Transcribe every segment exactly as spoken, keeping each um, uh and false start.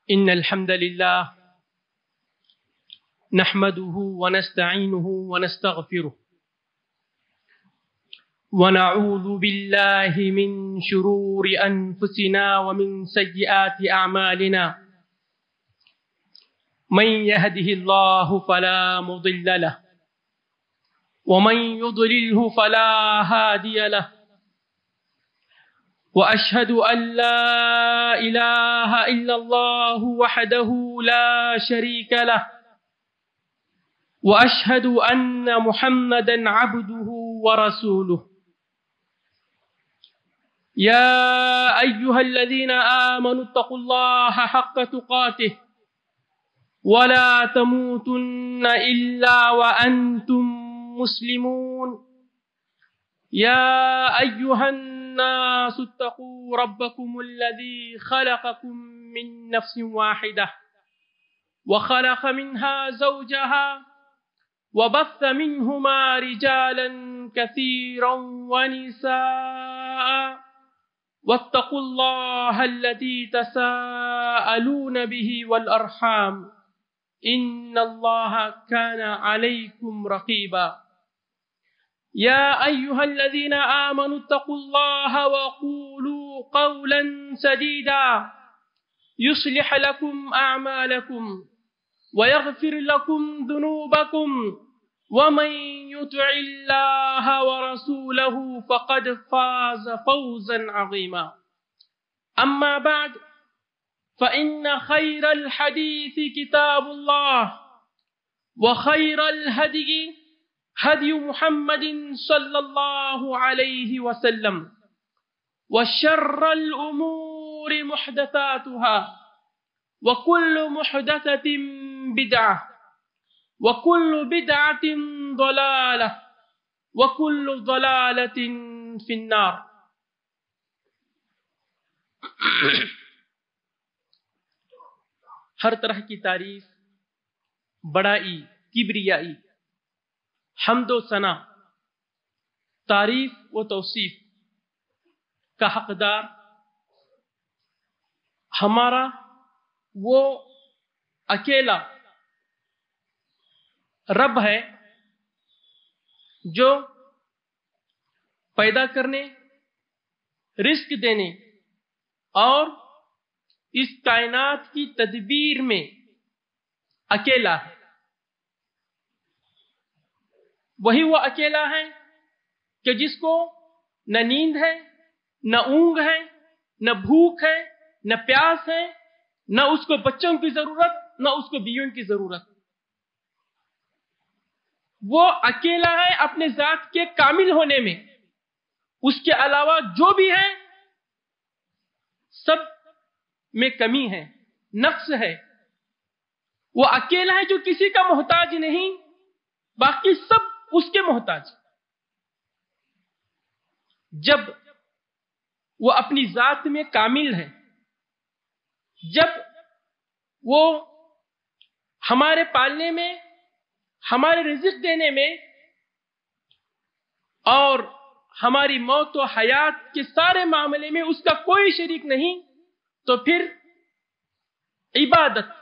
إن الحمد لله نحمده ونستعينه ونستغفره ونعوذ بالله من شرور أنفسنا ومن سيئات أعمالنا من يهده الله فلا مضل له ومن يضلله فلا هادي له وأشهد أن لا إله إلا الله وحده لا شريك له وأشهد أن محمدا عبده ورسوله يا أيها الذين آمنوا اتقوا الله حق تقاته ولا تموتن إلا وأنتم مسلمون يا أيها الناس اتقوا ربكم الذي خلقكم من نفس واحدة وخلق منها زوجها وبث منهما رجالا كثيرا ونساء واتقوا الله الذي تساءلون به والأرحام إن الله كان عليكم رقيبا يا أيها الذين آمنوا اتقوا الله وقولوا قولا سديدا يصلح لكم أعمالكم ويغفر لكم ذنوبكم ومن يطع الله ورسوله فقد فاز فوزا عظيما أما بعد فإن خير الحديث كتاب الله وخير الهدي هدي محمد صلى الله عليه وسلم وشر الأمور محدثاتها وكل محدثة بدعة وكل بدعة ضلالة وكل ضلالة في النار. ہر طرح کی تعریف، بڑائی، کبریائی، حمد و ثنا، تعریف و توصیف کا حقدار ہمارا وہ اکیلا رب ہے جو پیدا کرنے، رزق دینے اور اس کائنات کی تدبیر میں اکیلا ہے۔ وہی وہ اکیلا ہے کہ جس کو نہ نیند ہے، نہ اونگ ہے، نہ بھوک ہے، نہ پیاس ہے، نہ اس کو بچوں کی ضرورت، نہ اس کو بیویوں کی ضرورت۔ وہ اکیلا ہے اپنے ذات کے کامل ہونے میں، اس کے علاوہ جو بھی ہے سب میں کمی ہے، نقص ہے۔ وہ اکیلا ہے جو کسی کا محتاج نہیں، باقی سب اس کے محتاج۔ جب وہ اپنی ذات میں کامل ہے، جب وہ ہمارے پالنے میں، ہمارے رزق دینے میں اور ہماری موت و حیات کے سارے معاملے میں اس کا کوئی شریک نہیں، تو پھر عبادت،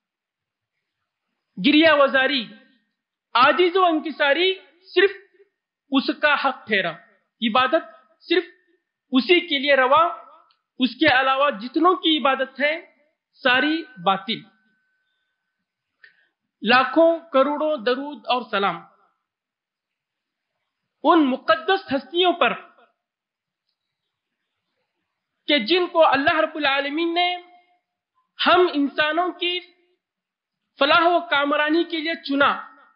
گریہ وزاری، عاجز و انکساری صرف اس کا حق ٹھہرا۔ عبادت صرف اسی کے لیے روا، اس کے علاوہ جتنوں کی عبادت ہے ساری باطل۔ لاکھوں کروڑوں درود اور سلام ان مقدس ہستیوں پر کہ جن کو اللہ رب العالمین نے ہم انسانوں کی فلاح و کامرانی کے لیے چنا،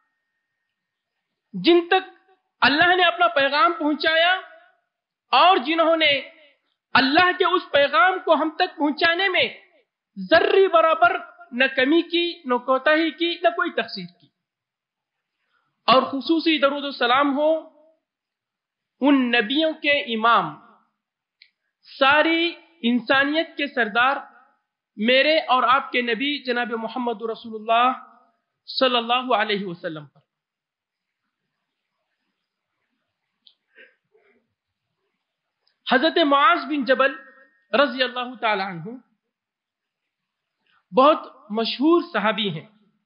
جن تک اللہ نے اپنا پیغام پہنچایا اور جنہوں نے اللہ کے اس پیغام کو ہم تک پہنچانے میں ذرے برابر نہ کمی کی، نہ کوتاہی کی، نہ کوئی تقصیر کی۔ اور خصوصی درود و سلام ہو ان نبیوں کے امام، ساری انسانیت کے سردار، میرے اور آپ کے نبی جناب محمد رسول اللہ صلی اللہ علیہ وسلم پر۔ حضرت معاذ بن جبل رضی اللہ تعالی عنہ بہت مشہور صحابی ہیں،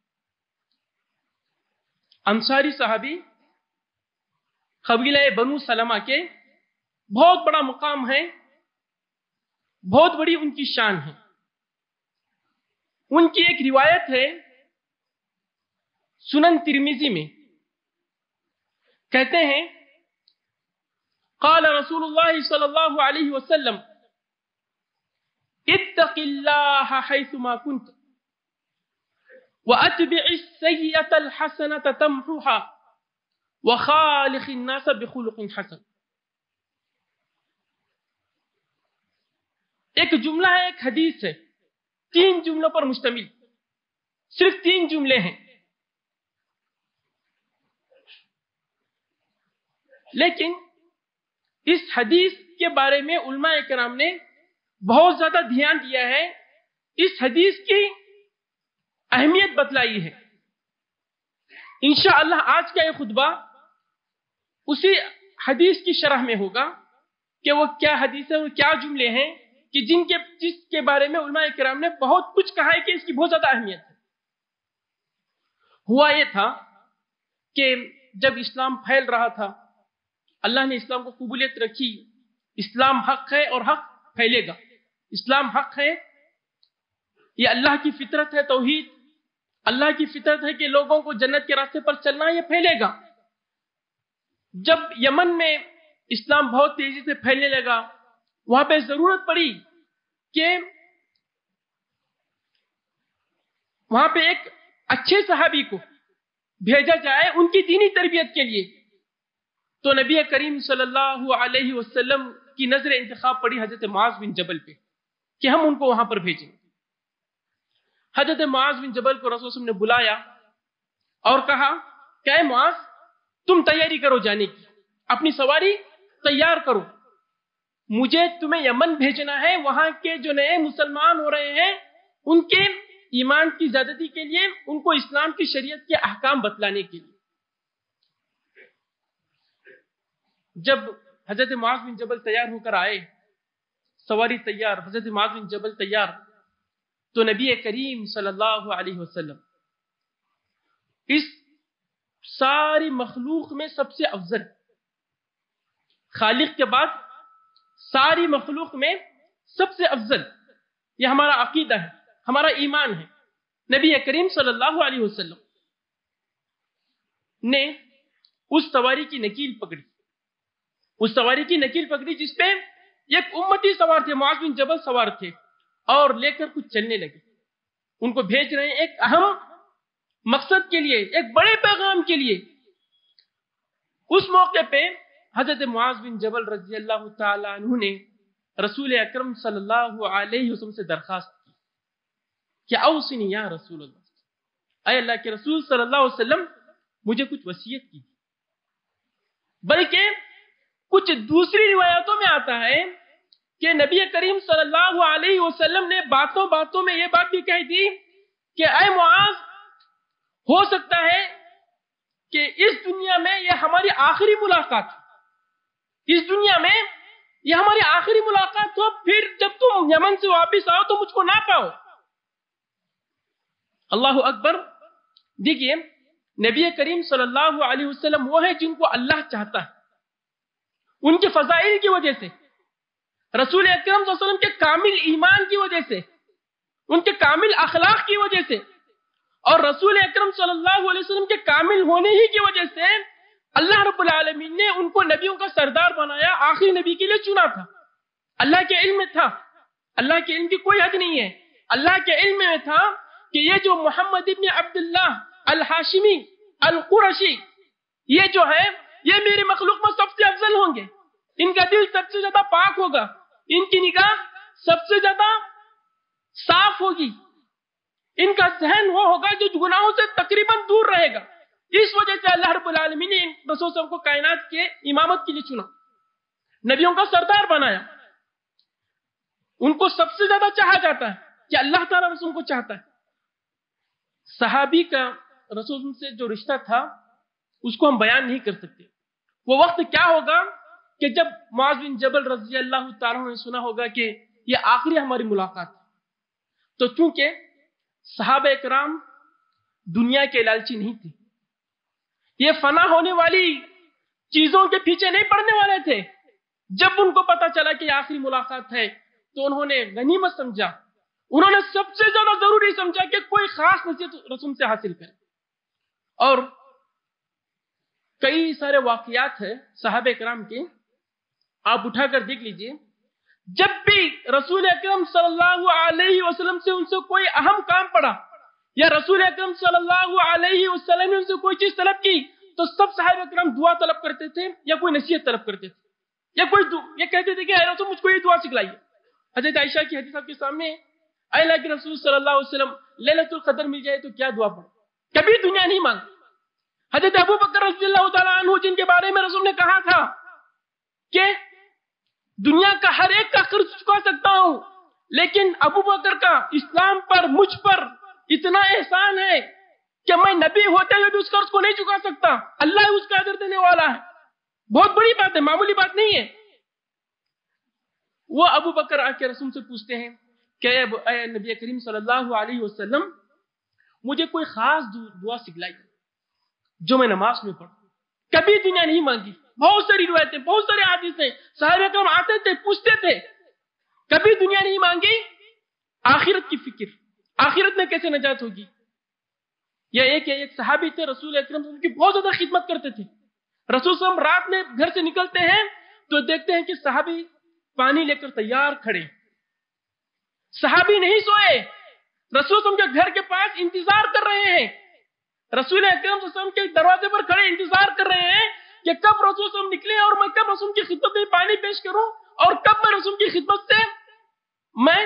انصاری صحابی، قبیلہ بنو سلمہ کے، بہت بڑا مقام ہے، بہت بڑی ان کی شان ہے۔ ان کی ایک روایت ہے سنن ترمذی میں، کہتے ہیں قال رسول اللہ صلی اللہ علیہ وسلم اتق اللہ حیثما کنت واتبع السیئة الحسنة تمحوها وخالق الناس بخلق حسن۔ ایک جملہ ہے، ایک حدیث ہے، تین جملوں پر مشتمل، صرف تین جملے ہیں، لیکن اس حدیث کے بارے میں علماء کرام نے بہت زیادہ دھیان دیا ہے، اس حدیث کی اہمیت بتلائی ہے۔ انشاءاللہ آج کا یہ خطبہ اسی حدیث کی شرح میں ہوگا کہ وہ کیا حدیث ہے اور کیا جملے ہیں کہ جن کے جس کے بارے میں علماء کرام نے بہت کچھ کہا ہے کہ اس کی بہت زیادہ اہمیت ہے۔ ہوا یہ تھا کہ جب اسلام پھیل رہا تھا، اللہ نے اسلام کو قبولیت رکھی، اسلام حق ہے اور حق پھیلے گا، اسلام حق ہے، یہ اللہ کی فطرت ہے، توحید اللہ کی فطرت ہے کہ لوگوں کو جنت کے راستے پر چلنا، یہ پھیلے گا۔ جب یمن میں اسلام بہت تیزی سے پھیلنے لگا، وہاں پہ ضرورت پڑی کہ وہاں پہ ایک اچھے صحابی کو بھیجا جائے ان کی دینی تربیت کے لیے، تو نبی کریم صلی اللہ علیہ وسلم کی نظر انتخاب پڑی حضرت معاذ بن جبل پہ کہ ہم ان کو وہاں پر بھیجیں۔ حضرت معاذ بن جبل کو رسول صلی اللہ علیہ وسلم نے بلایا اور کہا کہ اے معاذ، تم تیاری کرو جانے کی، اپنی سواری تیار کرو، مجھے تمہیں یمن بھیجنا ہے، وہاں کے جو نئے مسلمان ہو رہے ہیں ان کے ایمان کی زیادتی کے لیے، ان کو اسلام کی شریعت کے احکام بتلانے کے لیے۔ جب حضرت معاذ بن جبل تیار ہو کر آئے، سواری تیار، حضرت معاذ بن جبل تیار، تو نبی کریم صلی اللہ علیہ وسلم اس ساری مخلوق میں سب سے افضل، خالق کے بعد ساری مخلوق میں سب سے افضل، یہ ہمارا عقیدہ ہے، ہمارا ایمان ہے۔ نبی کریم صلی اللہ علیہ وسلم نے اس سواری کی نکیل پکڑی، اس سواری کی نکیل پکڑی جس پہ ایک امتی سوار تھے، معاذ بن جبل سوار تھے، اور لے کر کچھ چلنے لگے۔ ان کو بھیج رہے ہیں ایک اہم مقصد کے لیے، ایک بڑے پیغام کے لیے۔ اس موقع پہ حضرت معاذ بن جبل رضی اللہ تعالی عنہ نے رسول اکرم صلی اللہ علیہ وسلم سے درخواست کی کہ اوصنی یا رسول اللہ، اے اللہ کے رسول صلی اللہ علیہ وسلم، مجھے کچھ وصیت کی۔ بلکہ کچھ دوسری روایتوں میں آتا ہے کہ نبی کریم صلی اللہ علیہ وسلم نے باتوں باتوں میں یہ بات بھی کہی تھی کہ اے معاذ، ہو سکتا ہے کہ اس دنیا میں یہ ہماری آخری ملاقات ہو، اس دنیا میں یہ ہماری آخری ملاقات ہو، پھر جب تم یمن سے واپس آؤ تو مجھ کو نہ پاؤ۔ اللہ اکبر۔ دیکھیے، نبی کریم صلی اللہ علیہ وسلم وہ ہیں جن کو اللہ چاہتا ہے، ان کے فضائل کی وجہ سے، رسول اکرم صلی اللہ علیہ وسلم کے کامل ایمان کی وجہ سے، ان کے کامل اخلاق کی وجہ سے، اور رسول اکرم صلی اللہ علیہ وسلم کے کامل ہونے ہی کی وجہ سے اللہ رب العالمین نے ان کو نبیوں کا سردار بنایا، آخری نبی کے لیے چنا تھا۔ اللہ کے علم میں تھا، اللہ کے علم کی کوئی حد نہیں ہے، اللہ کے علم میں تھا کہ یہ جو محمد ابن عبداللہ الحاشمی القرشی، یہ جو ہے یہ میری مخلوق میں سب سے افضل ہوں گے، ان کا دل سب سے زیادہ پاک ہوگا، ان کی نگاہ سب سے زیادہ صاف ہوگی، ان کا ذہن وہ ہوگا جو گناہوں سے تقریباً دور رہے گا۔ اس وجہ سے اللہ رب العالمین نے رسول صلی اللہ علیہ وسلم کو کائنات کے امامت کے لیے چنا، نبیوں کا سردار بنایا۔ ان کو سب سے زیادہ چاہا جاتا ہے کہ اللہ تعالیٰ رسول کو چاہتا ہے۔ صحابی کا رسول سے جو رشتہ تھا اس کو ہم بیان نہیں کر سکتے۔ وہ وقت کیا ہوگا کہ جب معاذ بن جبل رضی اللہ تعالیٰ نے سنا ہوگا کہ یہ آخری ہماری ملاقات ہے، تو چونکہ صحابہ اکرام دنیا کے لالچی نہیں تھے، یہ فنا ہونے والی چیزوں کے پیچھے نہیں پڑنے والے تھے۔ جب ان کو پتا چلا کہ آخری ملاقات ہے تو انہوں نے غنیمت سمجھا، انہوں نے سب سے زیادہ ضروری سمجھا کہ کوئی خاص نصیحت رسول سے حاصل کرے۔ اور کئی سارے واقعات ہیں صحابہ اکرام کے، آپ اٹھا کر دیکھ لیجئے، جب بھی رسول اکرم صلی اللہ علیہ وسلم سے ان سے کوئی اہم کام پڑا یا رسول اکرم صلی اللہ علیہ وسلم نے ان سے کوئی چیز طلب کی تو سب صحابہ اکرام دعا طلب کرتے تھے یا کوئی نصیحت طلب کرتے تھے یا کوئی یہ کہتے تھے کہ اے رسول مجھ کو یہ دعا سکھلائیے۔ حضرت عائشہ کی حدیث آپ کے سامنے، اے اللہ کے رسول صلی اللہ علیہ وسلم لیلۃ القدر مل جائے تو کیا دعا پڑھے؟ کبھی دنیا نہیں مانگی۔ حضرت ابو بکر رضی اللہ تعالیٰ عنہ جن کے بارے میں رسول نے کہا تھا کہ دنیا کا ہر ایک کا قرض چکا سکتا ہوں، لیکن ابو بکر کا اسلام پر مجھ پر اتنا احسان ہے کہ میں نبی ہوتے ہوئے بھی اس قرض کو نہیں چکا سکتا، اللہ اس کا اجر دینے والا ہے۔ بہت بڑی بات ہے، معمولی بات نہیں ہے۔ وہ ابو بکر آ کے رسول سے پوچھتے ہیں کہ اے نبی کریم صلی اللہ علیہ وسلم مجھے کوئی خاص دعا سکھلائیے جو میں نماز میں پڑھوں۔ کبھی دنیا نہیں مانگی۔ بہت ساری روایتیں، بہت سارے حدیث ہیں، صحابہ کرام آتے تھے پوچھتے تھے، کبھی دنیا نہیں مانگی۔ آخرت کی فکر، آخرت میں کیسے نجات ہوگی۔ یہ ایک ایک صحابی تھے رسول اکرم صلی اللہ علیہ وسلم کی بہت زیادہ خدمت کرتے تھے۔ رسول صلی اللہ علیہ وسلم رات میں گھر سے نکلتے ہیں تو دیکھتے ہیں کہ صحابی پانی لے کر تیار کھڑے، صحابی نہیں سوئے، رسول صلی اللہ علیہ وسلم کے گھر کے پاس انتظار کر رہے ہیں، رسول اکرم صلی اللہ علیہ وسلم کے دروازے پر کھڑے انتظار کر رہے ہیں کہ کب رسول صلی اللہ علیہ وسلم نکلے اور میں کب رسول کی خدمت میں پانی پیش کروں اور کب میں رسول کی خدمت سے میں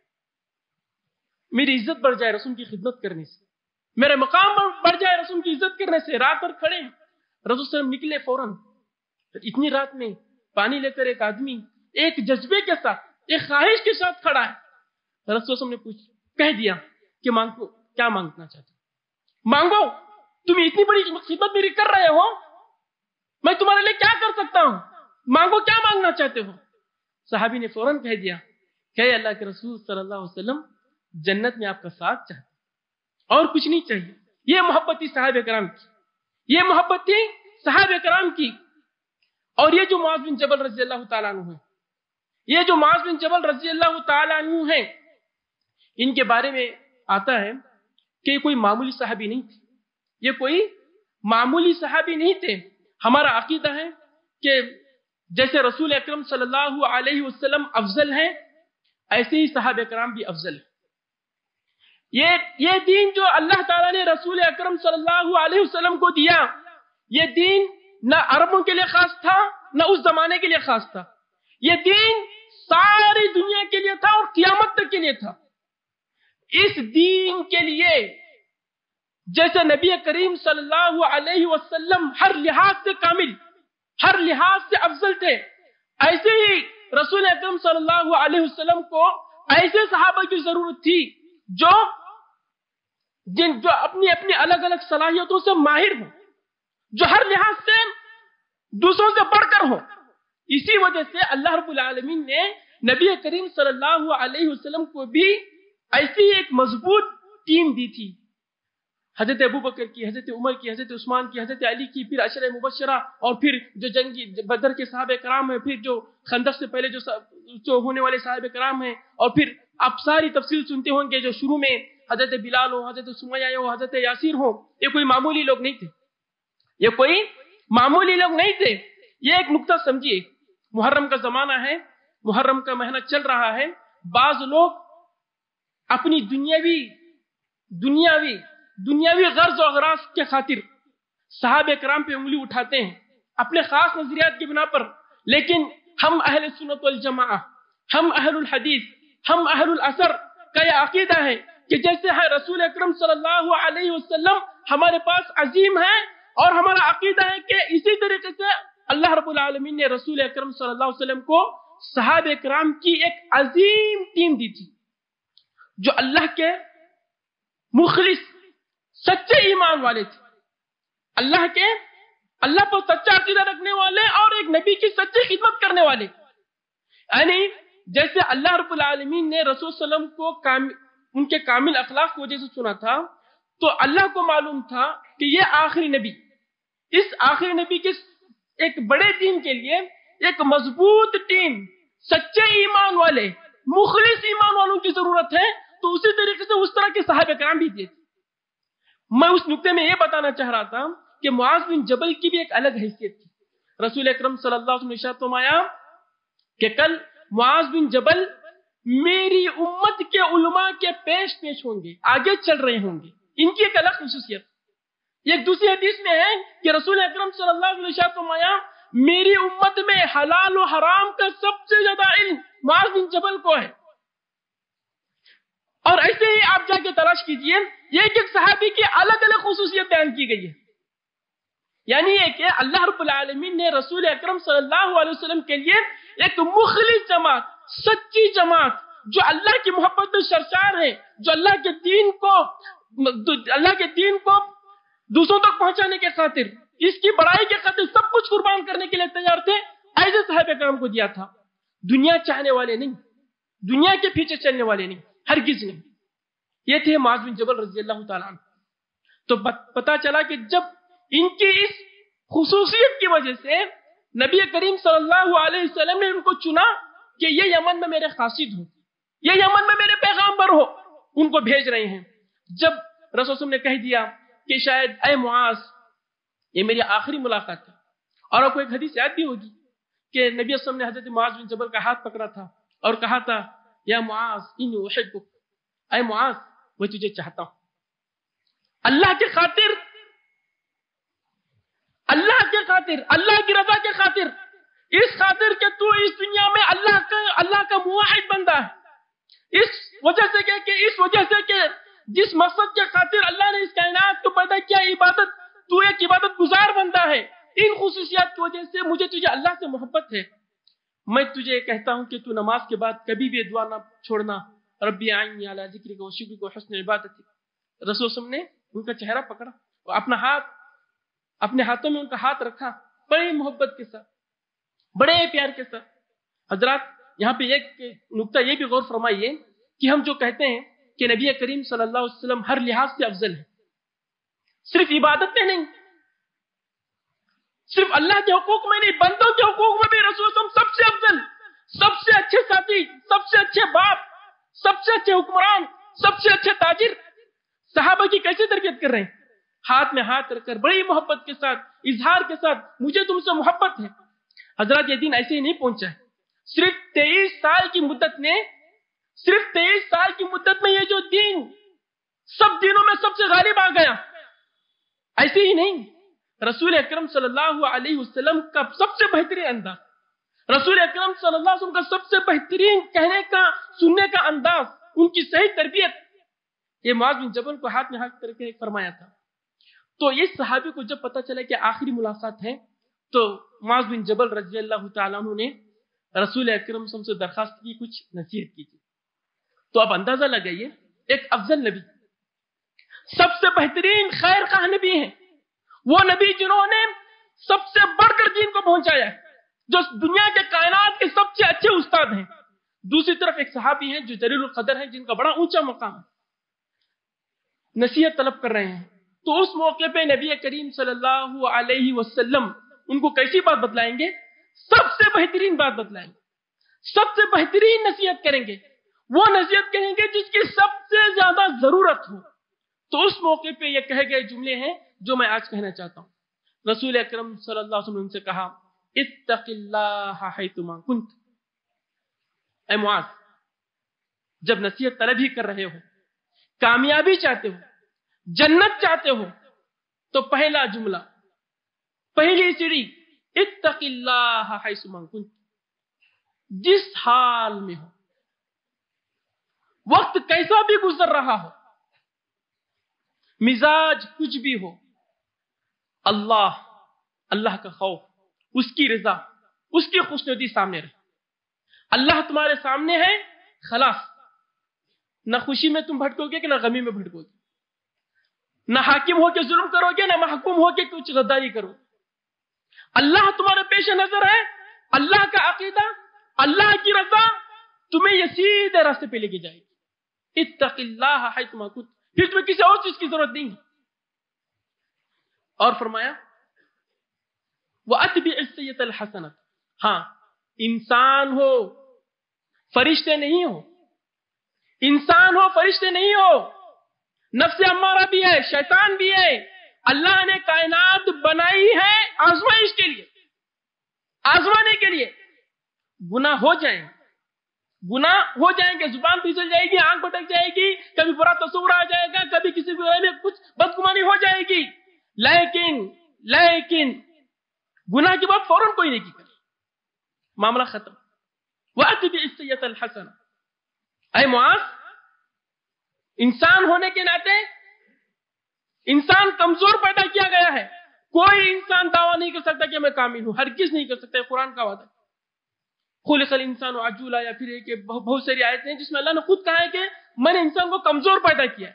میری عزت بڑھ جائے رسول کی خدمت کرنے سے، میرے مقام بڑھ جائے رسول کی عزت کرنے سے۔ رات بھر کھڑے، رسول صلی اللہ علیہ وسلم نکلے فوراً۔ اتنی رات میں پانی لے کر ایک آدمی ایک جذبے کے ساتھ، ایک خواہش کے ساتھ کھڑا ہے۔ رسول صلی اللہ علیہ وسلم نے پوچھ کہہ دیا کہ مانگو، کیا مانگنا چاہتے ہو؟ مانگو، تم اتنی بڑی خدمت میری کر رہے ہو، میں تمہارے لیے کیا کر سکتا ہوں، مانگو کیا مانگنا چاہتے ہو۔ صحابی نے فوراً کہہ دیا کہ اے اللہ کے رسول صلی اللہ علیہ وسلم جنت میں آپ کا ساتھ چاہتے اور کچھ نہیں چاہیے۔ یہ محبت تھی صحابہ کرام کی، یہ محبت تھی صحابہ کرام کی۔ اور یہ جو معاذ بن جبل رضی اللہ تعالیٰ عنہ ہیں، یہ جو معاذ بن جبل رضی اللہ تعالیٰ عنہ ہیں، ان کے بارے میں آتا ہے کہ یہ کوئی معمولی صحابی نہیں تھے، یہ کوئی معمولی صحابی نہیں تھے۔ ہمارا عقیدہ ہے کہ جیسے رسول اکرم صلی اللہ علیہ وسلم افضل ہیں، ایسے ہی صحابہ کرام بھی افضل ہیں۔ یہ یہ دین جو اللہ تعالیٰ نے رسول اکرم صلی اللہ علیہ وسلم کو دیا، یہ دین نہ عربوں کے لیے خاص تھا نہ اس زمانے کے لیے خاص تھا، یہ دین ساری دنیا کے لیے تھا اور قیامت تک کے لیے تھا۔ اس دین کے لیے جیسے نبی کریم صلی اللہ علیہ وسلم ہر لحاظ سے کامل، ہر لحاظ سے افضل تھے، ایسے ہی رسول اکرم صلی اللہ علیہ وسلم کو ایسے صحابہ کی ضرورت تھی جو جن جو اپنی اپنی الگ الگ صلاحیتوں سے ماہر ہوں، جو ہر لحاظ سے دوسروں سے بڑھ کر ہوں۔ اسی وجہ سے اللہ رب العالمین نے نبی کریم صلی اللہ علیہ وسلم کو بھی ایسی ایک مضبوط ٹیم دی تھی۔ حضرت ابو بکر کی، حضرت عمر کی، حضرت عثمان کی، حضرت علی کی، پھر عشرہ مبشرہ، اور پھر جو جنگی بدر کے صحابہ کرام ہیں، پھر جو خندق سے پہلے جو جو ہونے والے صحابہ کرام ہیں، اور پھر آپ ساری تفصیل سنتے ہوں گے جو شروع میں حضرت بلال ہو، حضرت سمیہ ہو، حضرت یاسیر ہو، یہ کوئی معمولی لوگ نہیں تھے، یہ کوئی معمولی لوگ نہیں تھے۔ یہ ایک نقطہ سمجھیے، محرم کا زمانہ ہے، محرم کا مہینہ چل رہا ہے، بعض لوگ اپنی دنیاوی دنیاوی دنیاوی غرض و اغراض کے خاطر صحابہ کرام پہ انگلی اٹھاتے ہیں اپنے خاص نظریات کی بنا پر، لیکن ہم اہل سنت والجماعہ، ہم اہل الحدیث، ہم اہل الاثر کا یہ عقیدہ ہے کہ جیسے ہے رسول اکرم صلی اللہ علیہ وسلم ہمارے پاس عظیم ہے، اور ہمارا عقیدہ ہے کہ اسی طریقے سے اللہ رب العالمین نے رسول اکرم صلی اللہ علیہ وسلم کو صحابہ کرام کی ایک عظیم ٹیم دی تھی، جو اللہ کے مخلص سچے ایمان والے تھے، اللہ کے اللہ پر سچا عقیدہ رکھنے والے اور ایک نبی کی سچی خدمت کرنے والے۔ یعنی جیسے اللہ رب العالمین نے رسول صلی اللہ علیہ وسلم کو ان کے کامل اخلاق کی وجہ سے چنا تھا، تو اللہ کو معلوم تھا کہ یہ آخری نبی، اس آخری نبی کے ایک بڑے دین کے لیے ایک مضبوط ٹیم، سچے ایمان والے، مخلص ایمان والوں کی ضرورت ہے، تو اسی طریقے سے اس طرح کے صحابہ کرام بھی تھے۔ میں اس نقطے میں یہ بتانا چاہ رہا تھا کہ معاذ بن جبل کی بھی ایک الگ حیثیت تھی۔ رسول اکرم صلی اللہ علیہ وسلم نے ارشاد فرمایا کہ کل معاذ بن جبل میری امت کے علماء کے پیش پیش ہوں گے، آگے چل رہے ہوں گے، ان کی ایک الگ خصوصیت۔ ایک دوسری حدیث میں ہے کہ رسول اکرم صلی اللہ علیہ وسلم نے ارشاد فرمایا میری امت میں حلال و حرام کا سب سے زیادہ علم معاذ بن جبل کو ہے۔ اور ایسے ہی آپ جا کے تلاش کیجئے، ایک ایک صحابی کی الگ الگ خصوصیت بیان کی گئی ہے۔ یعنی یہ کہ اللہ رب العالمین نے رسول اکرم صلی اللہ علیہ وسلم کے لیے ایک مخلص جماعت، سچی جماعت، جو اللہ کی محبت میں سرشار ہے، جو اللہ کے دین کو اللہ کے دین کو دوسروں تک پہنچانے کے خاطر، اس کی بڑائی کے خاطر سب کچھ قربان کرنے کے لیے تیار تھے، ایسے صحابہ کرام کو دیا تھا۔ دنیا چاہنے والے نہیں، دنیا کے پیچھے چلنے والے نہیں، ہرگز نہیں۔ یہ تھے معاذ بن جبل رضی اللہ تعالیٰ عنہ۔ تو پتا چلا کہ جب ان کی اس خصوصیت کی وجہ سے نبی کریم صلی اللہ علیہ وسلم نے ان کو چنا کہ یہ یمن میں میرے قاصد ہوں، یہ یمن میں میرے پیغامبر ہو، ان کو بھیج رہے ہیں۔ جب رسول صلی اللہ علیہ وسلم نے کہہ دیا کہ شاید اے معاذ یہ میری آخری ملاقات ہے، اور آپ کو ایک حدیث یاد بھی ہوگی کہ نبی صلی اللہ علیہ وسلم نے حضرت معاذ بن جبل کا ہاتھ پکڑا تھا اور کہا تھا یا معاذ انی احبک، اے معاذ میں تجھے چاہتا ہوں اللہ کے خاطر، اللہ کے خاطر، اللہ کی رضا کے خاطر، اس خاطر کہ تو اس دنیا میں اللہ کا اللہ کا موحد بندہ ہے، اس وجہ سے کہ, کہ اس وجہ سے کہ جس مقصد کے خاطر اللہ نے اس کائنات کو پیدا کیا، عبادت، تو ایک عبادت گزار بندہ ہے۔ ان خصوصیات کی وجہ سے مجھے تجھے اللہ سے محبت ہے۔ میں تجھے کہتا ہوں کہ تو نماز کے بعد کبھی بھی دعا نہ چھوڑنا، ربی اعنی علی ذکرک و شکرک و حسن عبادتک۔ رسول صلی اللہ علیہ وسلم نے ان کا چہرہ پکڑا اور اپنا ہاتھ اپنے ہاتھوں میں ان کا ہاتھ رکھا، بڑی محبت کے ساتھ، بڑے پیار کے ساتھ۔ حضرات یہاں پہ ایک نقطہ یہ بھی غور فرمائیے کہ ہم جو کہتے ہیں کہ نبی کریم صلی اللہ علیہ وسلم ہر لحاظ سے افضل ہے، صرف عبادت میں نہیں، صرف اللہ کے حقوق میں نہیں، بندوں کے حقوق میں بھی رسول صلی اللہ علیہ وسلم سب سے افضل، سب سے اچھے ساتھی، سب سے اچھے باپ، سب سے اچھے حکمران، سب سے اچھے تاجر۔ صحابہ کی کیسے تربیت کر رہے ہیں؟ ہاتھ میں ہاتھ رکھ کر بڑی محبت کے ساتھ، اظہار کے ساتھ، مجھے تم سے محبت ہے۔ حضرات یہ دین ایسے ہی نہیں پہنچا ہے، صرف تیئیس سال کی مدت میں صرف تیئیس سال کی مدت میں یہ جو دین سب دینوں میں سب سے غالب آ گیا، ایسے ہی نہیں۔ رسول اکرم صلی اللہ علیہ وسلم کا سب سے بہترین انداز، رسول اکرم صلی اللہ علیہ وسلم کا سب سے بہترین کہنے کا، سننے کا انداز، ان کی صحیح تربیت، یہ معاذ بن جبل کو ہاتھ میں ہاتھ کر کے فرمایا تھا۔ تو اس صحابی کو جب پتا چلا کہ آخری ملاقات ہے، تو معاذ بن جبل رضی اللہ تعالیٰ عنہ نے رسول اکرم صلی اللہ علیہ وسلم سے درخواست کی کچھ نصیحت کی تھی۔ تو اب اندازہ لگائیے، ایک افضل نبی، سب سے بہترین خیر خواہ نبی ہیں، وہ نبی جنہوں نے سب سے بڑھ کر دین کو پہنچایا ہے، جو دنیا کے کائنات کے سب سے اچھے استاد ہیں۔ دوسری طرف ایک صحابی ہیں جو جلیل القدر ہیں، جن کا بڑا اونچا مقام ہے، نصیحت طلب کر رہے ہیں۔ تو اس موقع پہ نبی کریم صلی اللہ علیہ وسلم ان کو کیسی بات بتلائیں گے؟ سب سے بہترین بات بتلائیں گے، سب سے بہترین نصیحت کریں گے، وہ نصیحت کریں گے جس کی سب سے زیادہ ضرورت ہو۔ تو اس موقع پہ یہ کہے گئے جملے ہیں جو میں آج کہنا چاہتا ہوں۔ رسول اکرم صلی اللہ علیہ وسلم سے کہا اتق اللہ حیثما کنت۔ اے معاذ، جب نصیحت طلب ہی کر رہے ہو، کامیابی چاہتے ہو، جنت چاہتے ہو، تو پہلا جملہ، پہلی سیڑھی، اتق اللہ حیثما کنت۔ جس حال میں ہو، وقت کیسا بھی گزر رہا ہو، مزاج کچھ بھی ہو، اللہ اللہ کا خوف، اس کی رضا، اس کی خوشنودی سامنے رہے۔ اللہ تمہارے سامنے ہے، خلاص، نہ خوشی میں تم بھٹکو گے کہ نہ غمی میں بھٹکو گے، نہ حاکم ہو کے ظلم کرو گے، نہ محکوم ہو کے کچھ غداری کرو۔ اللہ تمہارے پیش نظر ہے، اللہ کا عقیدہ، اللہ کی رضا تمہیں یہ سیدھے راستے پہ لے کے جائے گی۔ इत्तक़िल्लाह हैथुमा कुन्त, फिर तुम्हें किसी और चीज की जरूरत नहीं। और फरमाया वअत्बिइस सय्यतल हसनत, हाँ इंसान हो फरिश्ते नहीं हो, इंसान हो फरिश्ते नहीं हो, नफ्स अम्मारा भी है, शैतान भी है। अल्लाह ने कायनात बनाई है आजमाइश के लिए, आजमाने के लिए। गुनाह हो जाएंगे, गुनाह हो जाएंगे, जुबान फिसल जाएगी, आंख भटक जाएगी, कभी बुरा तस्वीर आ जाएगा, कभी किसी के बारे में कुछ बदगुमानी हो जाएगी, लेकिन लेकिन गुनाह के बाद फौरन कोई नहीं करे, मामला खत्म। वअत्बिइस सय्यतल हसना, ऐ मुआज, इंसान होने के नाते इंसान कमजोर पैदा किया गया है। कोई इंसान दावा नहीं कर सकता कि मैं कामिल हूं, हरगिज नहीं कर सकता, कुरान का वादा। खुलिकल इंसान अजूला, या फिर एक बहुत सारी आयतें हैं जिसमें अल्लाह ने खुद कहा है कि मैंने इंसान को कमजोर पैदा किया।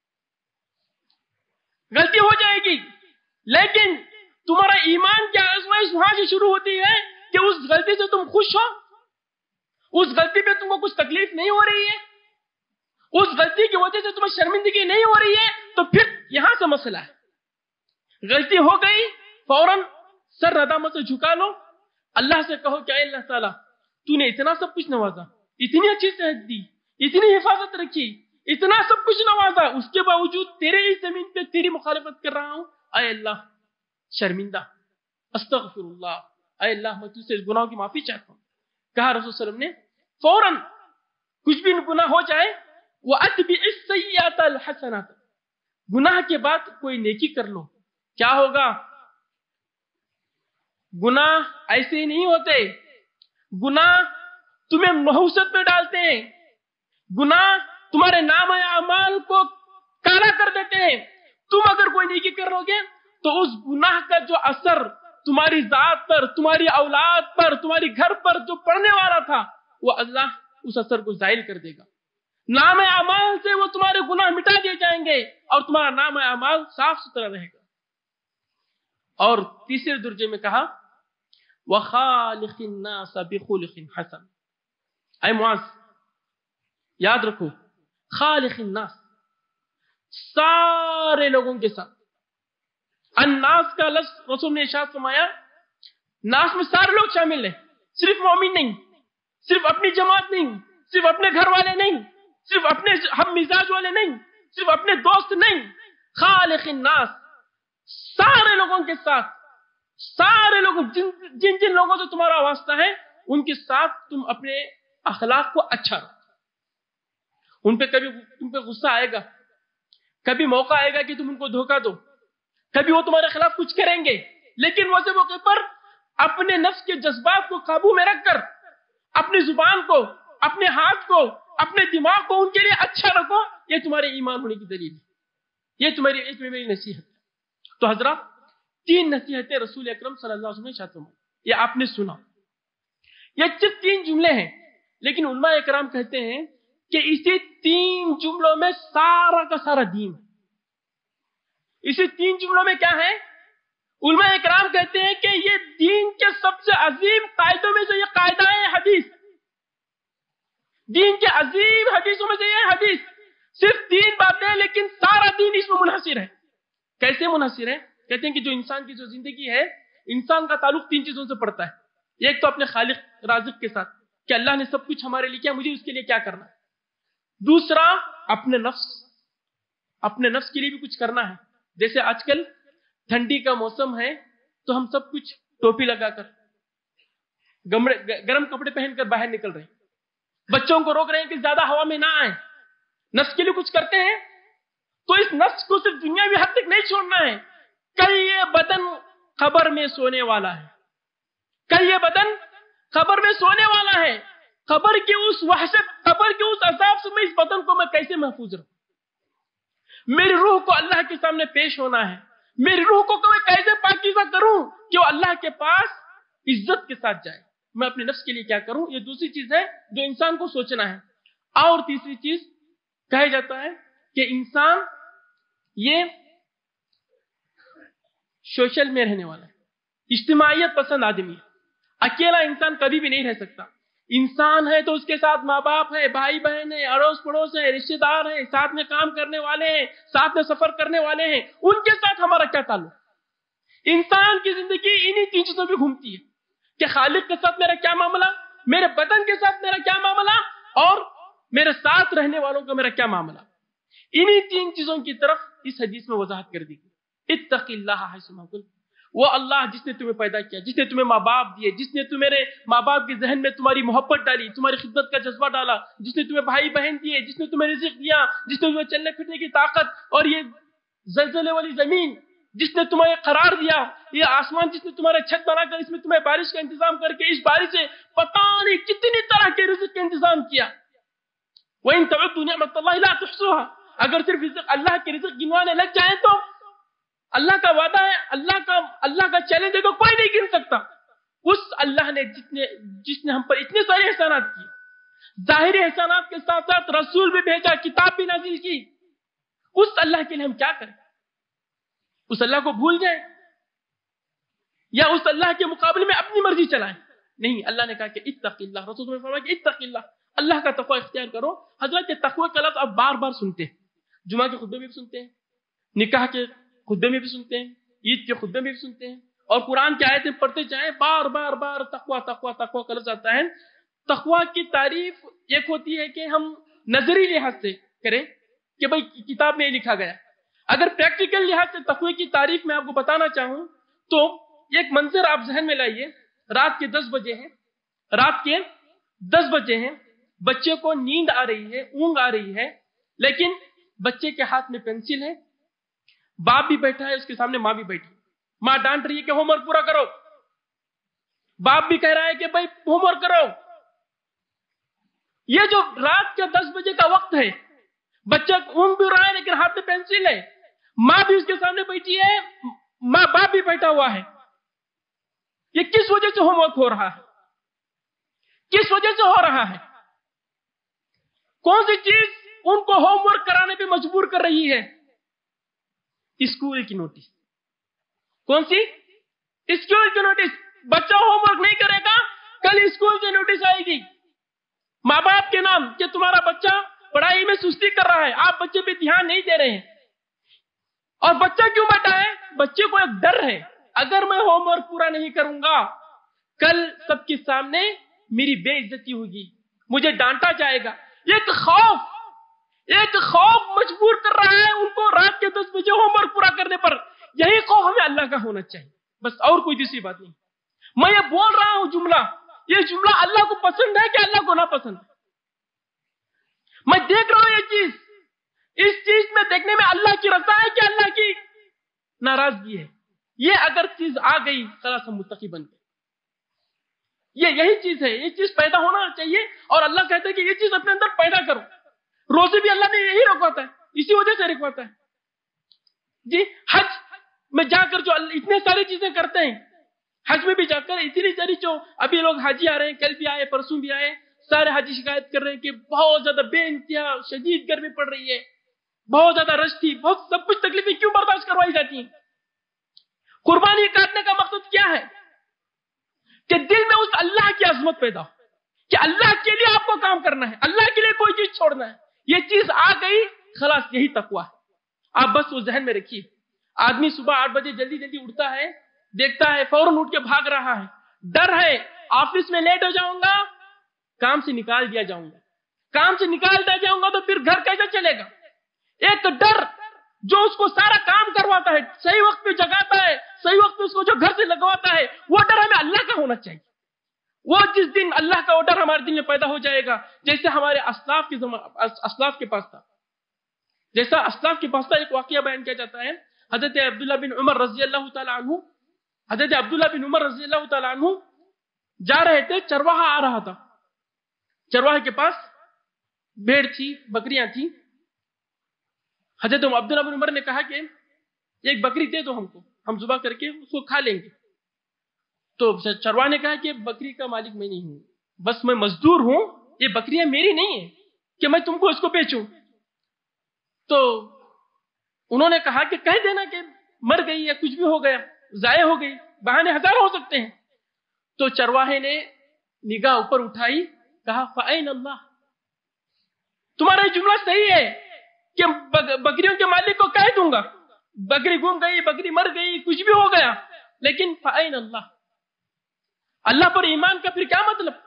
गलती हो जाएगी, लेकिन तुम्हारा ईमान की आजमाइश वहां से शुरू होती है कि उस गलती से तुम खुश हो, उस गलती पे तुमको कुछ तकलीफ नहीं हो रही है, उस गलती की वजह से तुम्हें शर्मिंदगी नहीं हो रही है, तो फिर यहां से मसला है। गलती हो गई, फौरन सर नदामत से झुका लो, अल्लाह से कहो कि अल्लाह ताला तूने इतना सब कुछ नवाजा, इतनी अच्छी सेहत दी, इतनी हिफाजत रखी, इतना सब कुछ नवाजा, उसके बावजूद तेरे ही जमीन पे तेरी मुखालिफत कर रहा हूं, अय अल्लाह शर्मिंदा, अस्तगफिरुल्लाह, अय अल्लाह मैं तुझसे इस गुनाह की माफी चाहता हूं। कहा रसूल सल्लल्लाहु अलैहि वसल्लम ने फौरन कुछ भी गुनाह हो जाए, वअत्बिइस सय्यतल हसनत, गुनाह के बाद कोई नेकी कर लो। क्या होगा? गुनाह ऐसे ही नहीं होते, गुनाह तुम्हें नहुसत में डालते हैं, गुनाह तुम्हारे नाम अमाल को काला कर देते हैं। तुम अगर कोई नेकी करोगे तो उस गुनाह का जो असर तुम्हारी जात पर, तुम्हारी औलाद पर, तुम्हारी घर पर जो पड़ने वाला था, वो अल्लाह उस असर को जाहिर कर देगा। नाम अमाल से वो तुम्हारे गुनाह मिटा दिए जाएंगे और तुम्हारा नाम अमाल साफ सुथरा रहेगा। और तीसरे दर्जे में कहा वखालिकिन नास बिखुलिकिन हसन। ऐ मुआज, याद रखो, खालिकिन नास, सारे लोगों के साथ। अन्नास का लफ्ज रसूल ने इरशाद फरमाया, नास में सारे लोग शामिल हैं, सिर्फ मोमिन नहीं, सिर्फ अपनी जमात नहीं, सिर्फ अपने घर वाले नहीं, सिर्फ अपने हम मिजाज वाले नहीं, सिर्फ अपने दोस्त नहीं, खालिकिन नास, सारे लोगों के साथ, सारे लोगों, जिन जिन जिन लोगों से तुम्हारा वास्ता है उनके साथ तुम अपने अखलाक को अच्छा रखो। उन पे कभी तुम पे गुस्सा आएगा, कभी मौका आएगा कि तुम उनको धोखा दो, कभी वो तुम्हारे खिलाफ कुछ करेंगे, लेकिन वैसे मौके पर अपने नफ्स के जज्बात को काबू में रखकर अपनी जुबान को, अपने हाथ को, अपने दिमाग को उनके लिए अच्छा रखो। ये तुम्हारे ईमान होने की दलील है, ये तुम्हारी एक मेरी नसीहत है। तो हजरत, तीन नसीहतें रसूल अकरम सल्लल्लाहु अलैहि वसल्लम ने, ये आपने सुना, ये सिर्फ तीन जुमले हैं, लेकिन उलमा इकराम कहते हैं कि इसी तीन जुमलों में सारा का सारा दीन है। इसी तीन जुमलों में क्या है? उलमा इकराम कहते हैं कि ये दीन के सबसे अजीम कायदों में से ये कायदा है हदीस। दीन के अजीम हदीसों में से ये हदीस, सिर्फ तीन बातें, लेकिन सारा दीन इसमें मुनहसिर है। कैसे मुनहसिर है? कहते हैं कि जो इंसान की जो जिंदगी है, इंसान का ताल्लुक तीन चीजों से पड़ता है। एक तो अपने खालिक राज़िक के साथ कि अल्लाह ने सब कुछ हमारे लिए किया, मुझे उसके लिए क्या करना है। दूसरा अपने नफ्स, अपने नफ्स के लिए भी कुछ करना है। जैसे आजकल ठंडी का मौसम है तो हम सब कुछ टोपी लगाकर, गर्म कपड़े पहनकर बाहर निकल रहे हैं, बच्चों को रोक रहे हैं कि ज्यादा हवा में ना आए, नफ्स के लिए कुछ करते हैं। तो इस नफ्स को सिर्फ दुनियावी हद तक नहीं छोड़ना है। कल ये बदन कब्र में सोने वाला है, कल ये बदन कब्र में सोने वाला है। कब्र की उस वहशत, कब्र के उस अजाब से मैं इस बदन को मैं कैसे महफूज रखूं? मेरी रूह को अल्लाह के सामने पेश होना है, मेरी रूह को मैं कैसे पाकीज़ा करूं कि वो अल्लाह के पास इज्जत के साथ जाए। मैं अपने नफ्स के लिए क्या करूं, ये दूसरी चीज है जो इंसान को सोचना है। और तीसरी चीज कहा जाता है कि इंसान ये सोशल में रहने वाला है, इज्तिमाइयत पसंद आदमी है। अकेला इंसान कभी भी नहीं रह सकता। انسان ہے تو اس کے ساتھ ماں باپ ہے، بھائی بہن ہے، اڑوس پڑوس ہے، رشتے دار ہیں، ساتھ میں کام کرنے والے ہیں، ساتھ میں سفر کرنے والے ہیں، ان کے ساتھ ہمارا کیا تعلق؟ انسان کی زندگی انہی تین چیزوں پہ گھومتی ہے کہ خالق کے ساتھ میرا کیا معاملہ، میرے بدن کے ساتھ میرا کیا معاملہ، اور میرے ساتھ رہنے والوں کا میرا کیا معاملہ۔ انہی تین چیزوں کی طرف اس حدیث میں وضاحت کر دی گئی۔ اتق اللہ حیثما کنت، وہ اللہ جس نے تمہیں پیدا کیا، جس نے تمہیں ماں باپ دیے، جس نے تمہارے ماں باپ کے ذہن میں تمہاری محبت ڈالی، تمہاری خدمت کا جذبہ ڈالا، جس نے تمہیں بھائی بہن دیے، جس نے تمہیں رزق دیا، جس نے تمہیں چلنے پھرنے کی طاقت اور یہ زلزلے والی زمین جس نے تمہیں قرار دیا، یہ آسمان جس نے تمہارے چھت بنا کر اس میں تمہیں بارش کا انتظام کر کے اس بارش سے پتہ نہیں کتنی طرح کے رزق کا انتظام کیا۔ وَإِن تَعُدُّوا نِعْمَتَ اللَّهِ لَا تُحْصُوهَا، اگر صرف رزق اللہ کے رزق گنوانے لگ جائیں تو اللہ کا وعدہ ہے، اللہ کا اللہ کا چیلنج ہے کہ کوئی نہیں گن سکتا۔ اس اللہ نے جس نے جس نے ہم پر اتنے سارے احسانات کیے، ظاہری احسانات کے ساتھ ساتھ رسول بھی بھیجا، کتاب بھی نازل کی، اس اللہ کے لیے ہم کیا کریں؟ اس اللہ کو بھول جائیں یا اس اللہ کے مقابلے میں اپنی مرضی چلائیں؟ نہیں، اللہ نے کہا کہ اتق اللہ، رسول نے فرمایا کہ اتق اللہ، اللہ کا تقوی اختیار کرو۔ حضرت یہ تقوی کا لفظ آپ بار بار سنتے ہیں، جمعہ کے خطبے میں بھی سنتے ہیں، نکاح کے خطبے میں بھی سنتے ہیں، عید کے خطبے میں بھی سنتے ہیں، اور قرآن کی آیتیں پڑھتے جائیں، بار بار بار تقوی تقوی تقوی کا لفظ آتا ہے۔ تقوی کی تعریف ایک ہوتی ہے کہ ہم نظری لحاظ سے کریں کہ بھئی کتاب میں یہ لکھا گیا، اگر پریکٹیکل لحاظ سے تقوی کی تعریف میں آپ کو بتانا چاہوں تو ایک منظر آپ ذہن میں لائیے، رات کے دس بجے ہیں، رات کے دس بجے ہیں، بچے کو نیند آ رہی ہے، اونگ آ رہی ہے، لیکن بچے کے ہاتھ میں پینسل ہے، باپ بھی بیٹھا ہے، اس کے سامنے ماں بھی بیٹھی، ماں ڈانٹ رہی ہے کہ ہوم ورک پورا کرو، باپ بھی کہہ رہا ہے کہ بھائی ہوم ورک کرو۔ یہ جو رات کے دس بجے کا وقت ہے، بچہ اونگ بھی رہا ہے لیکن ہاتھ میں پینسل ہے، ماں بھی اس کے سامنے بیٹھی ہے، ماں باپ بھی بیٹھا ہوا ہے، یہ کس وجہ سے ہوم ورک ہو رہا ہے؟ کس وجہ سے ہو رہا ہے؟ کون سی چیز ان کو ہوم ورک کرانے پہ مجبور کر رہی ہے؟ اسکول کی نوٹس۔ کون سی؟ اسکول کی نوٹس۔ بچہ ہوم ورک نہیں کرے گا، کل اسکول سے نوٹس آئے گی ماں باپ کے نام کہ تمہارا بچہ پڑھائی میں سستی کر رہا ہے، آپ بچے پہ دھیان نہیں دے رہے ہیں۔ اور بچہ کیوں بیٹھا ہے؟ بچے کو ایک ڈر ہے، اگر میں ہوم ورک پورا نہیں کروں گا کل سب کے سامنے میری بے عزتی ہوگی، مجھے ڈانٹا جائے گا۔ ایک خوف ایک خوف مجبور کر رہا ہے ان کو رات کے دس بجے ہوم ورک پورا کرنے پر۔ یہی خوف ہمیں اللہ کا ہونا چاہیے، بس اور کوئی دوسری بات نہیں۔ میں یہ بول رہا ہوں جملہ، یہ جملہ اللہ کو پسند ہے کہ اللہ کو ناپسند ہے؟ میں دیکھ رہا ہوں یہ چیز، اس چیز میں دیکھنے میں اللہ کی رضا ہے کہ اللہ کی ناراضگی ہے؟ یہ اگر چیز آ گئی خلاص ہم متقی بن گئے۔ یہ یہی چیز ہے، یہ چیز پیدا ہونا چاہیے، اور اللہ کہتا ہے کہ یہ چیز اپنے اندر پیدا کرو۔ روزے بھی اللہ نے یہی رکھواتا ہے، اسی وجہ سے رکھواتا ہے۔ جی حج میں جا کر جو اتنے ساری چیزیں کرتے ہیں، حج میں بھی جا کر اتنی ساری، جو ابھی لوگ حاجی آ رہے ہیں، کل بھی آئے پرسوں بھی آئے، سارے حاجی شکایت کر رہے ہیں کہ بہت زیادہ بے انتہا شدید گرمی پڑ رہی ہے، بہت زیادہ رش تھی، بہت سب کچھ تکلیفیں کیوں برداشت کروائی جاتی ہیں؟ قربانی کاٹنے کا مقصد کیا ہے؟ کہ دل میں اس اللہ کی عظمت پیدا ہو کہ اللہ کے لیے آپ کو کام کرنا ہے، اللہ کے لیے کوئی چیز چھوڑنا ہے۔ یہ چیز آ گئی خلاص یہی تقویٰ ہے۔ آپ بس وہ ذہن میں رکھیے۔ آدمی صبح آٹھ بجے جلدی جلدی اٹھتا ہے، دیکھتا ہے فوراً اٹھ کے بھاگ رہا ہے، ڈر ہے آفس میں لیٹ ہو جاؤں گا، کام سے نکال دیا جاؤں گا، کام سے نکال دیا جاؤں گا تو پھر گھر کیسے چلے گا؟ ایک ڈر جو اس کو سارا کام کرواتا ہے، صحیح وقت پہ جگاتا ہے، صحیح وقت پہ اس کو جو گھر سے لگواتا ہے، وہ ڈر ہمیں اللہ کا ہونا چاہیے۔ وہ جس دن اللہ کا وہ ڈر ہمارے دل میں پیدا ہو جائے گا، جیسے ہمارے اسلاف کے اسلاف کے پاس تھا، جیسا اسلاف کے پاس تھا۔ ایک واقعہ بیان کیا جاتا ہے، حضرت عبداللہ بن عمر رضی اللہ تعالیٰ عنہ حضرت عبداللہ بن عمر رضی اللہ تعالیٰ عنہ جا رہے تھے، چرواہا آ رہا تھا، چرواہے کے پاس بھیڑ تھی، بکریاں تھی۔ حضرت عبداللہ بن عمر نے کہا کہ ایک بکری دے دو ہم کو، ہم ذبح کر کے اس کو کھا لیں گے۔ تو چرواہے نے کہا کہ بکری کا مالک میں نہیں ہوں، بس میں مزدور ہوں، یہ بکریاں میری نہیں ہیں کہ میں تم کو اس کو بیچوں۔ تو انہوں نے کہا کہ کہہ دینا کہ مر گئی یا کچھ بھی ہو گیا، ضائع ہو گئی، بہانے ہزار ہو سکتے ہیں۔ تو چرواہے نے निगाह ऊपर उठाई, कहा फ़अैन अल्लाह। तुम्हारा जुमला सही है कि बकरियों के मालिक को कह दूंगा, बकरी गुम गई, बकरी मर गई, कुछ भी हो गया, लेकिन फ़अैन अल्लाह, अल्लाह पर ईमान का फिर क्या मतलब?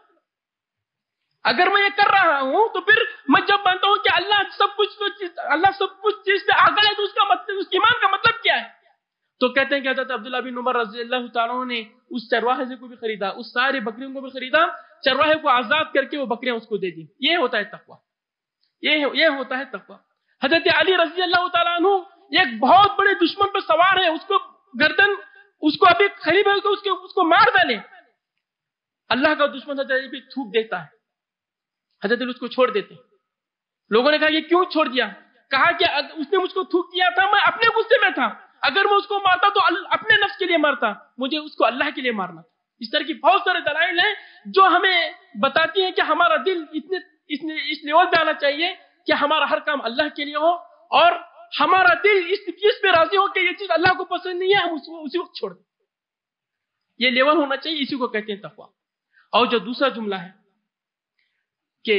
अगर मैं ये कर रहा हूं तो फिर मैं जब मानता हूं कि अल्लाह सब कुछ अल्लाह सब कुछ चीज से आगाह है, तो उसका मतलब, उस ईमान का मतलब क्या है? तो कहते हैं कि हज़रत अब्दुल्लाह बिन उमर रज़ियल्लाहु ताला ने उस चरवाहे से को भी खरीदा, उस सारे बकरियों को भी खरीदा, चरवाहे को आजाद करके वो बकरियां उसको दे दी। ये होता है तकवा, ये ये होता है तकवा। हज़रत अली रज़ियल्लाहु ताला अन्हु एक बहुत बड़े दुश्मन पर सवार है, उसको गर्दन, उसको अभी करीब है उसको उसको मार डाले, अल्लाह का दुश्मन हज़रत अली पे थूक देता है, हज़रत अली उसको छोड़ देते। लोगों ने कहा ये क्यों छोड़ दिया? कहा कि उसने मुझको थूक दिया था, मैं अपने गुस्से में था, अगर मैं उसको मारता तो अपने नफ्स के लिए मारता, मुझे उसको अल्लाह के लिए मारना था। इस तरह की बहुत सारे दलाइल हैं जो हमें बताती हैं कि हमारा दिल इतने इतने इस लेवल पे आना चाहिए कि हमारा हर काम अल्लाह के लिए हो, और हमारा दिल इस चीज पे राजी हो कि ये चीज अल्लाह को पसंद नहीं है, हम उसको उसी वक्त छोड़ दें। ये लेवल होना चाहिए, इसी को कहते हैं तकवा। और जो दूसरा जुमला है कि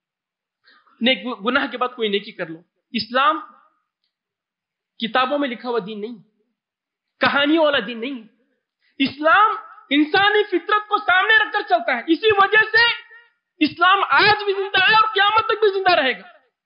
नेक गुनाह के बाद कोई नेकी कर लो, इस्लाम किताबों में लिखा हुआ दीन नहीं, कहानियों वाला दीन नहीं। इस्लाम इंसानी फितरत को सामने रखकर चलता है, इसी वजह से इस्लाम आज भी जिंदा है और क़यामत तक भी जिंदा रहेगा।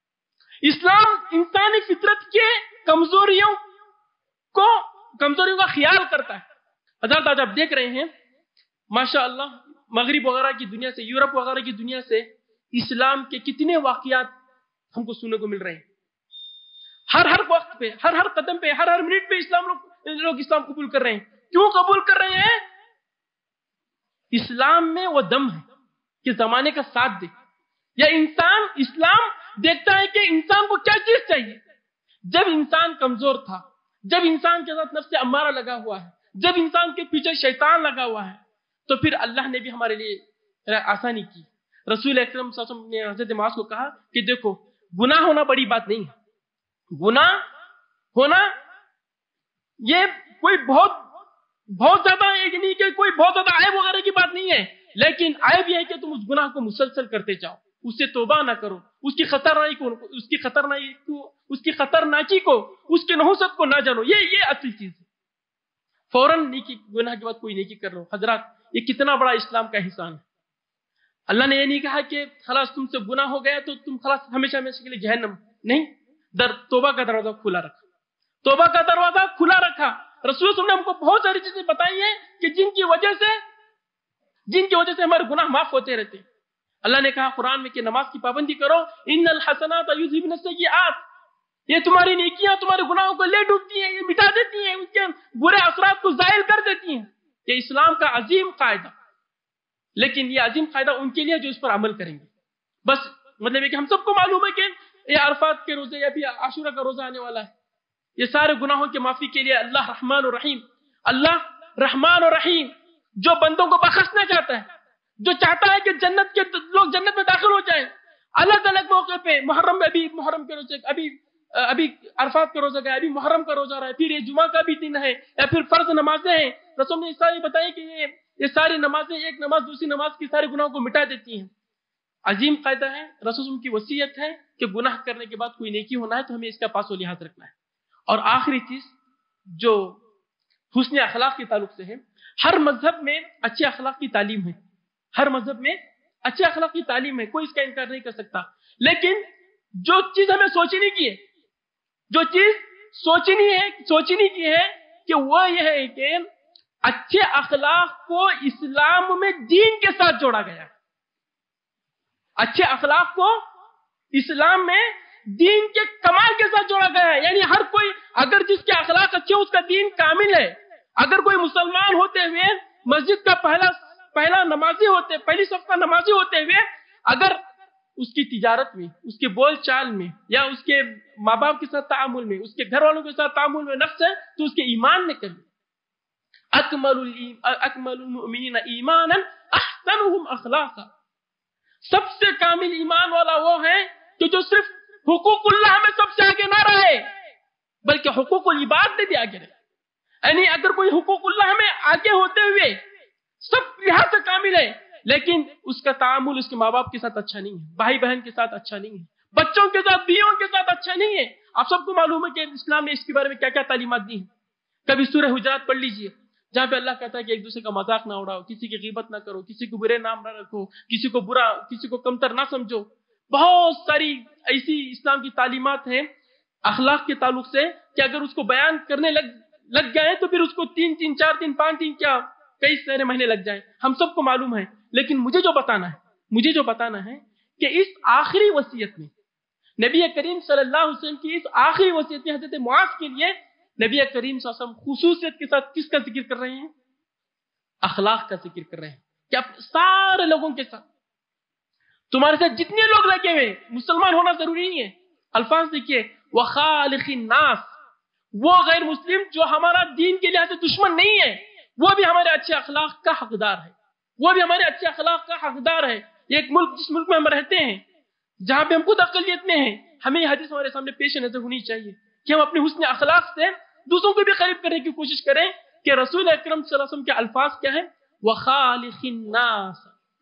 इस्लाम इंसानी फितरत के कमजोरियों को कमजोरियों का ख्याल करता है। हज़रत आज आप देख रहे हैं माशाअल्लाह, मगरिब वगैरह की दुनिया से, यूरोप वगैरह की दुनिया से इस्लाम के कितने वाकयात हमको सुनने को मिल रहे हैं। हर हर वक्त पे, हर हर कदम पे, हर हर मिनट पे इस्लाम लोग लोग इस्लाम कबूल कर रहे हैं। क्यों कबूल कर रहे हैं? इस्लाम में वो दम है कि जमाने का साथ दे, या इंसान, इस्लाम देखता है कि इंसान को क्या चीज चाहिए। जब इंसान कमजोर था, जब इंसान के साथ नफ्स अम्मारा लगा हुआ है, जब इंसान के पीछे शैतान लगा हुआ है, तो फिर अल्लाह ने भी हमारे लिए आसानी की। रसूल अकरम सल्लल्लाहु अलैहि वसल्लम ने हज़रत मुआज़ को कहा कि देखो, गुनाह होना बड़ी बात नहीं है, गुनाह होना ये कोई बहुत बहुत ज्यादा एक नहीं कि कोई बहुत ज्यादा आयब वगैरह की बात नहीं है, लेकिन आयब यह है कि तुम उस गुनाह को मुसलसल करते जाओ, उससे तौबा ना करो, उसकी खतरनाकी को उसकी खतरनाकी को उसकी खतरनाकी को उसकी नहुसत को ना जानो। ये ये असली चीज है। फौरन नेकी, गुनाह के बाद कोई नेकी कर लो। हजरत, ये कितना बड़ा इस्लाम का एहसान है। अल्लाह ने ये नहीं कहा कि खलास तुमसे गुनाह हो गया तो तुम खलास हमेशा हमेशा के लिए जहन्नम, नहीं, दर तौबा का दरवाजा खुला रखा, तौबा का दरवाजा खुला रखा। रसूल ने हमको बहुत सारी चीजें बताई हैं कि जिनकी वजह से जिनकी वजह से हमारे गुनाह माफ होते रहते हैं। अल्लाह ने कहा कुरान में कि नमाज की पाबंदी करो, इन्नल हसनात युज़हिबन सय्यिआत, ये तुम्हारी नेकियां तुम्हारे गुनाहों को ले डूबती हैं, ये मिटा देती हैं, उसके बुरे असरात को जाहिल कर देती हैं। ये इस्लाम का अजीम कायदा, लेकिन ये अजीम कायदा उनके लिए जो इस पर अमल करेंगे। बस मतलब है कि हम सबको मालूम है कि ये अरफात के रोजे या भी आशुरा का रोजा आने वाला है। ये सारे गुनाहों की माफी के लिए अल्लाह रहमान और रहीम, अल्लाह रहमान और रहीम जो बंदों को बख्शना चाहता है, जो चाहता है कि जन्नत के लोग जन्नत में दाखिल हो जाएं, अलग अलग मौके पे, मुहर्रम में अभी मुहर्रम के रोजे, अभी अभी अरफात का रोजा गया, अभी मुहर्रम का रोजा रहा है, फिर ये जुमा का भी दिन है, या फिर फर्ज नमाजें हैं। रसूल ने सारी बताई कि ये ये सारी नमाजें, एक नमाज दूसरी नमाज की सारे गुनाहों को मिटा देती हैं। अजीम कायदा है, रसूल की वसीयत है कि गुनाह करने के बाद कोई नेकी होना है तो हमें इसका पासो लिहाज रखना है। और आखिरी चीज जो हुस्न अखलाक के ताल्लुक से है, हर मजहब में अच्छे अखलाक की तालीम है, हर मजहब में अच्छे अखलाक की तालीम है, कोई इसका इनकार नहीं कर सकता। लेकिन जो चीज हमें सोचनी की है, जो चीज सोचनी है सोचनी की है कि वो यह है कि अच्छे अखलाक को इस्लाम में दीन के साथ जोड़ा गया है। अच्छे अखलाक को इस्लाम में दीन के कमाल के साथ जोड़ा गया है। यानी हर कोई, अगर जिसके अखलाक अच्छे, उसका दीन कामिल है। अगर कोई मुसलमान होते हुए मस्जिद का पहला पहला नमाजी होते पहली सफ का नमाजी होते हुए अगर उसकी तिजारत में, उसके बोल चाल में, या उसके माँ बाप के साथ तामुल में, उसके घर वालों के साथ तामुल में नक्स है, तो उसके ईमान में कमी। अकमलुल अकमलुल मुमिनीना ईमानन अहसनुहुम अखलाका, सबसे कामिल ईमान वाला वो है कि जो सिर्फ हुकूकुल्लाह में सबसे आगे ना रहे, बल्कि हुकूकुल इबाद में भी आगे रहे। यानी अगर कोई हुकूकुल्लाह में आगे होते हुए सब लिहाज से कामिल है, لیکن اس کا تعامل اس کے ماں باپ کے ساتھ اچھا نہیں ہے، بھائی بہن کے ساتھ اچھا نہیں ہے، بچوں کے ساتھ، بیویوں کے ساتھ اچھا نہیں ہے۔ آپ سب کو معلوم ہے کہ اسلام نے اس کے بارے میں کیا کیا تعلیمات دی ہیں۔ کبھی سورہ حجرات پڑھ لیجئے، جہاں پہ اللہ کہتا ہے کہ ایک دوسرے کا مذاق نہ اڑاؤ، کسی کی غیبت نہ کرو، کسی کو برے نام نہ رکھو، کسی کو برا، کسی کو کمتر نہ سمجھو۔ بہت ساری ایسی اسلام کی تعلیمات ہیں اخلاق کے تعلق سے کہ اگر اس کو بیان کرنے لگ لگ گئے تو پھر اس کو تین تین چار دن پانچ دن کیا کئی سارے مہینے لگ جائیں، ہم سب کو معلوم ہے۔ لیکن مجھے جو بتانا ہے مجھے جو بتانا ہے کہ اس آخری وصیت میں، نبی کریم صلی اللہ علیہ وسلم کی اس آخری وصیت میں حضرت معاذ کے لیے نبی کریم صلی اللہ علیہ وسلم خصوصیت کے ساتھ کس کا ذکر کر رہے ہیں؟ اخلاق کا ذکر کر رہے ہیں کہ اب سارے لوگوں کے ساتھ، تمہارے ساتھ جتنے لوگ لگے ہوئے، مسلمان ہونا ضروری نہیں ہے۔ الفاظ دیکھیے، وخالق الناس، وہ غیر مسلم جو ہمارا دین کے لحاظ سے دشمن نہیں ہے، وہ بھی ہمارے اچھے اخلاق کا حقدار ہے، وہ بھی ہمارے اچھے اخلاق کا حقدار ہے۔ ایک ملک جس ملک میں ہم رہتے ہیں، جہاں پہ ہم خود اقلیت میں ہیں، ہمیں یہ حدیث ہمارے سامنے پیش نظر ہونی چاہیے کہ ہم اپنے حسن اخلاق سے دوسروں کو بھی قریب کرنے کی کوشش کریں کہ رسول اکرم صلی اللہ علیہ وسلم کے الفاظ کیا ہیں؟ وخالق الناس،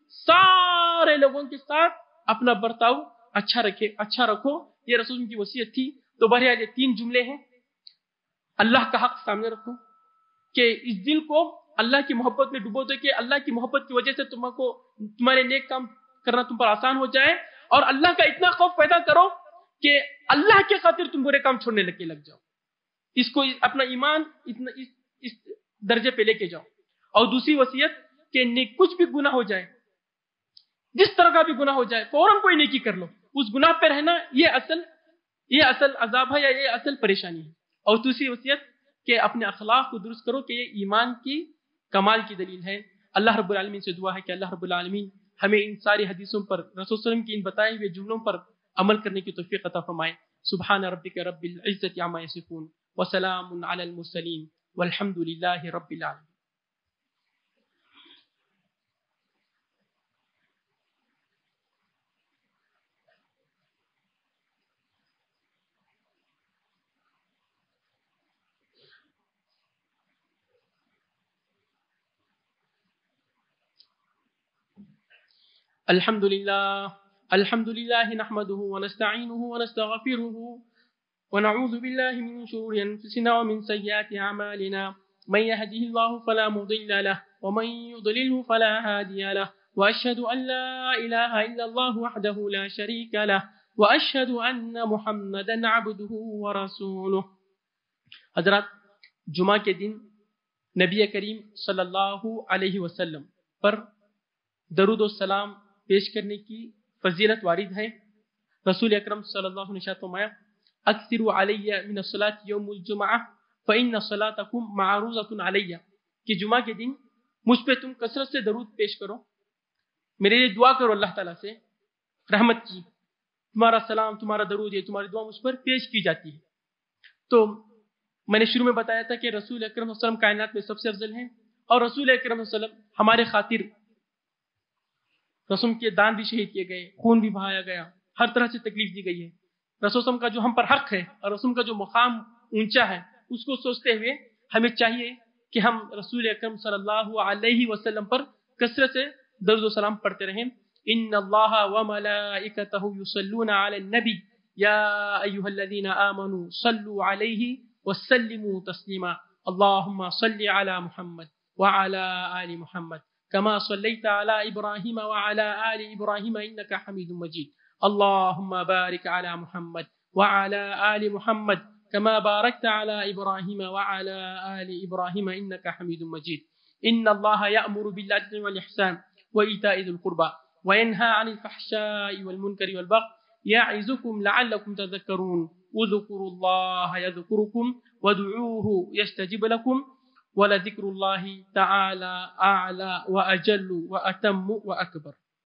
سارے لوگوں کے ساتھ اپنا برتاؤ اچھا رکھے اچھا رکھو۔ یہ رسول کی وصیت تھی۔ تو بہرحال یہ تین جملے ہیں۔ اللہ کا حق سامنے رکھو کہ اس دل کو اللہ کی محبت میں ڈبو دے کہ اللہ کی محبت کی وجہ سے تم کو تمہارے نیک کام کرنا تم پر آسان ہو جائے، اور اللہ کا اتنا خوف پیدا کرو کہ اللہ کے خاطر تم برے کام چھوڑنے لگ کے لگ جاؤ۔ اس کو اپنا ایمان اتنا اس, اس درجے پہ لے کے جاؤ۔ اور دوسری وصیت کہ نیک کچھ بھی گناہ ہو جائے، جس طرح کا بھی گناہ ہو جائے، فوراً کوئی نیکی کر لو۔ اس گناہ پہ رہنا یہ اصل یہ اصل عذاب ہے یا یہ اصل پریشانی ہے۔ اور دوسری وصیت کہ اپنے اخلاق کو درست کرو کہ یہ ایمان کی کمال کی دلیل ہے۔ اللہ رب العالمین سے دعا ہے کہ اللہ رب العالمین ہمیں ان ساری حدیثوں پر، رسول صلی اللہ علیہ وسلم کی ان بتائے ہوئے جملوں پر عمل کرنے کی توفیق عطا فرمائے۔ سبحان ربک رب العزت عما یصفون وسلام علی المرسلین والحمد للہ رب العالمین۔ الحمد لله الحمد لله نحمده ونستعينه ونستغفره ونعوذ بالله من شرور أنفسنا ومن سيئات أعمالنا، من يهده الله فلا مضل له ومن يضلله فلا هادي له، وأشهد أن لا إله إلا الله وحده لا شريك له، وأشهد أن محمدا عبده ورسوله۔ حضرات، جمعہ کے دن نبی کریم صلی اللہ علیہ وسلم پر درود و سلام پیش کرنے کی فضیلت وارد ہے۔ رسول اکرم صلی اللہ علیہ وسلم نے ارشاد فرمایا، اکثروا علی من الصلاة یوم الجمعہ فإن صلاتکم معروضۃ علی، کہ جمعہ کے دن مجھ پہ تم کثرت سے درود پیش کرو، میرے لیے دعا کرو اللہ تعالیٰ سے رحمت کی، تمہارا سلام تمہارا درود یہ تمہاری دعا مجھ پر پیش کی جاتی ہے۔ تو میں نے شروع میں بتایا تھا کہ رسول اکرم صلی اللہ علیہ وسلم کائنات میں سب سے افضل ہیں، اور رسول اکرم صلی اللہ علیہ وسلم ہمارے خاطر رسول کے دان بھی شہید کیے گئے، خون بھی بہایا گیا، ہر طرح سے تکلیف دی گئی ہے۔ رسول صلی اللہ علیہ وسلم کا جو ہم پر حق ہے اور رسول کا جو مقام اونچا ہے، اس کو سوچتے ہوئے ہمیں چاہیے کہ ہم رسول اکرم صلی اللہ علیہ وسلم پر کثرت سے درود و سلام پڑھتے رہیں۔ ان اللہ وملائکتہ یصلون علی النبی یا ایھا الذین آمنوا صلوا علیہ وسلموا تسلیما، اللہم صل علی محمد وعلی آل محمد كما صليت على إبراهيم وعلى آل إبراهيم إنك حميد مجيد، اللهم بارك على محمد وعلى آل محمد كما باركت على إبراهيم وعلى آل إبراهيم إنك حميد مجيد۔ إن الله يأمر بالعدل والإحسان وإيتاء ذي القربى وينهى عن الفحشاء والمنكر والبغي يعظكم لعلكم تذكرون، اذكروا الله يذكركم وادعوه يستجب لكم، ولذكر الله تعالى أعلى وأجل وأتم وأكبر۔